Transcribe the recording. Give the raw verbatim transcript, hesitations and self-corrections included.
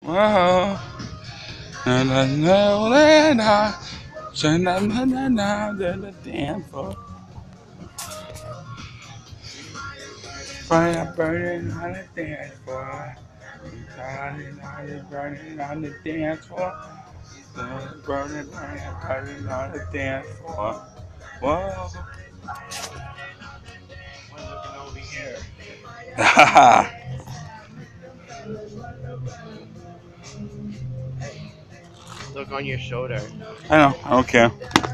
Whoa. And I know that I should not now to the dance floor. Fire burning on the dance floor. Burning on the burning on the dance floor. Burning, burning, burning on the dance floor. Whoa. I'm looking over here. Haha. Look on your shoulder. I know, I don't care.